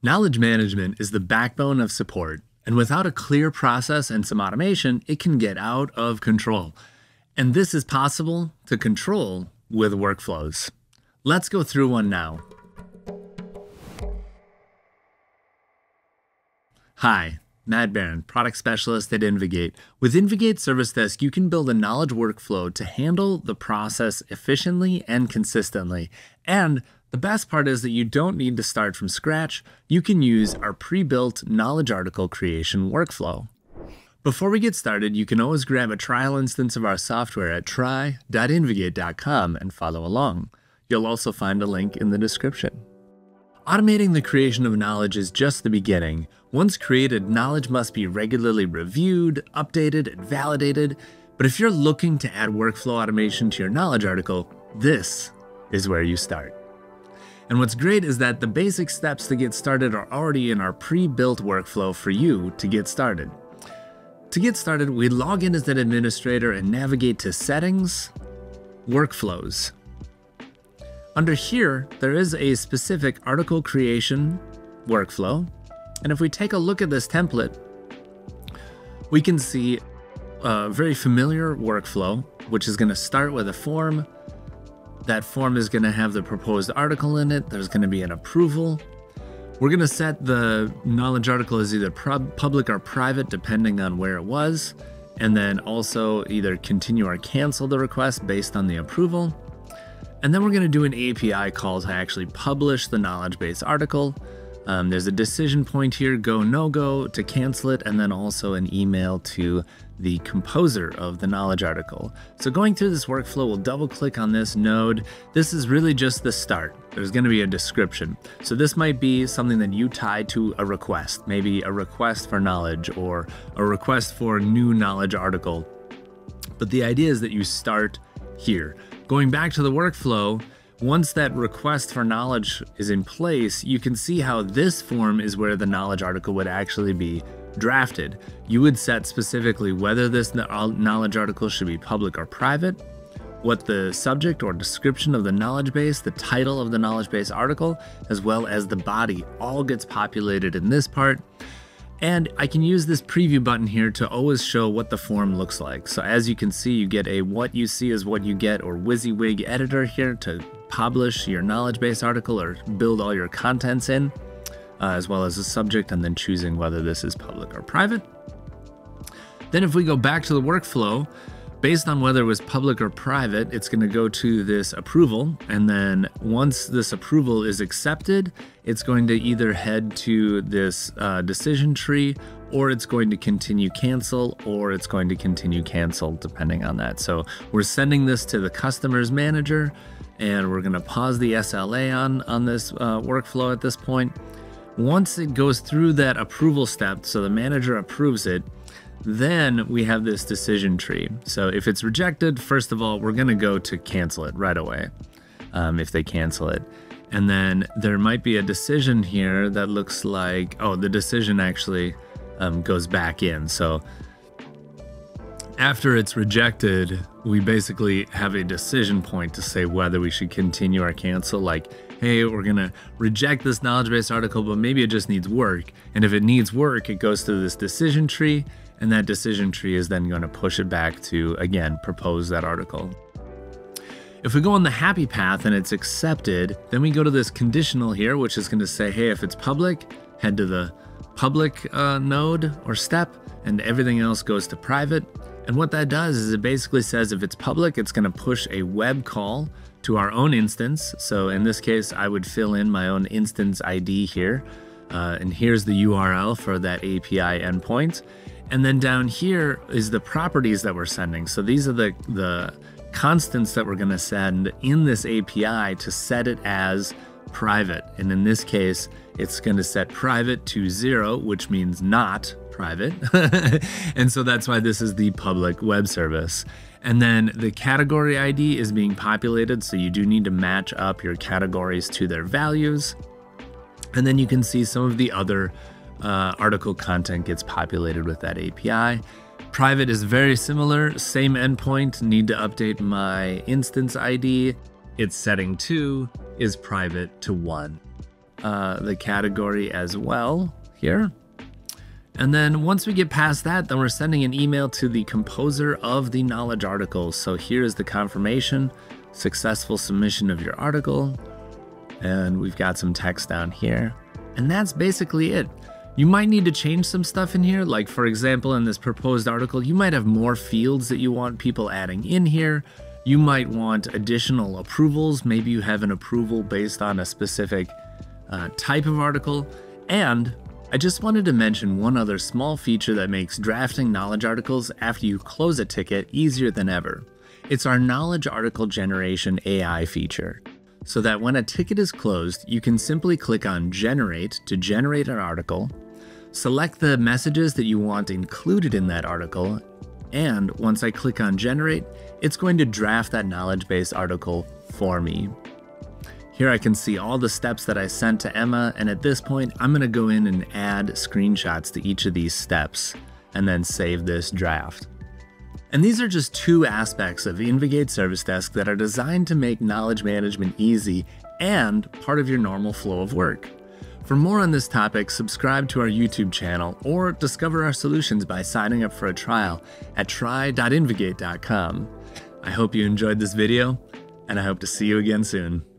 Knowledge management is the backbone of support, and without a clear process and some automation, it can get out of control. And this is possible to control with workflows. Let's go through one now. Hi, Matt Barron, Product Specialist at InvGate. With InvGate Service Desk, you can build a knowledge workflow to handle the process efficiently and consistently. And the best part is that you don't need to start from scratch. You can use our pre-built knowledge article creation workflow. Before we get started, you can always grab a trial instance of our software at try.invgate.com and follow along. You'll also find a link in the description. Automating the creation of knowledge is just the beginning. Once created, knowledge must be regularly reviewed, updated, and validated. But if you're looking to add workflow automation to your knowledge article, this is where you start. And what's great is that the basic steps to get started are already in our pre-built workflow for you to get started. To get started, we log in as an administrator and navigate to Settings, Workflows. Under here, there is a specific article creation workflow. And if we take a look at this template, we can see a very familiar workflow, which is going to start with a form. That form is going to have the proposed article in it. There's going to be an approval. We're going to set the knowledge article as either public or private, depending on where it was. And then also either continue or cancel the request based on the approval. And then we're going to do an API call to actually publish the knowledge base article. There's a decision point here, go, no go, to cancel it, and then also an email to the composer of the knowledge article. So going through this workflow, we'll double click on this node. This is really just the start. There's going to be a description. So this might be something that you tie to a request, maybe a request for knowledge or a request for a new knowledge article. But the idea is that you start here. Going back to the workflow, once that request for knowledge is in place, you can see how this form is where the knowledge article would actually be drafted. You would set specifically whether this knowledge article should be public or private, what the subject or description of the knowledge base, the title of the knowledge base article, as well as the body all gets populated in this part. And I can use this preview button here to always show what the form looks like. So as you can see, you get a what you see is what you get or WYSIWYG editor here to publish your knowledge base article or build all your contents in, as well as a subject, and then choosing whether this is public or private. Then if we go back to the workflow, based on whether it was public or private, it's going to go to this approval. And then once this approval is accepted, it's going to either head to this decision tree, or it's going to continue cancel, or it's going to continue cancel, depending on that. So we're sending this to the customer's manager, and we're going to pause the SLA on this workflow at this point. Once it goes through that approval step, so the manager approves it, then we have this decision tree. So if it's rejected, first of all, we're going to go to cancel it right away if they cancel it. And then there might be a decision here that looks like, oh, the decision actually goes back in. So after it's rejected, we basically have a decision point to say whether we should continue or cancel. Like, hey, we're going to reject this knowledge base article, but maybe it just needs work. And if it needs work, it goes through this decision tree. And that decision tree is then going to push it back to, again, propose that article. If we go on the happy path and it's accepted, then we go to this conditional here, which is going to say, hey, if it's public, head to the public node or step, and everything else goes to private. And what that does is it basically says if it's public, it's going to push a web call to our own instance. So in this case, I would fill in my own instance ID here. And here's the URL for that API endpoint. And then down here is the properties that we're sending. So these are the constants that we're going to send in this API to set it as private. And in this case, it's going to set private to 0, which means not private. And so that's why this is the public web service. And then the category ID is being populated. So you do need to match up your categories to their values. And then you can see some of the other article content gets populated with that API. Private is very similar, same endpoint, need to update my instance ID. Its setting 2 is private to 1. the category as well here. And then once we get past that, then we're sending an email to the composer of the knowledge article. So here's the confirmation, successful submission of your article. And we've got some text down here. And that's basically it. You might need to change some stuff in here. Like for example, in this proposed article, you might have more fields that you want people adding in here. You might want additional approvals. Maybe you have an approval based on a specific type of article. And I just wanted to mention one other small feature that makes drafting knowledge articles after you close a ticket easier than ever. It's our knowledge article generation AI feature. So that when a ticket is closed, you can simply click on Generate to generate an article, select the messages that you want included in that article, and once I click on Generate, it's going to draft that knowledge-based article for me. Here I can see all the steps that I sent to Emma, and at this point, I'm going to go in and add screenshots to each of these steps, and then save this draft. And these are just two aspects of InvGate Service Desk that are designed to make knowledge management easy and part of your normal flow of work. For more on this topic, subscribe to our YouTube channel or discover our solutions by signing up for a trial at try.invgate.com. I hope you enjoyed this video, and I hope to see you again soon.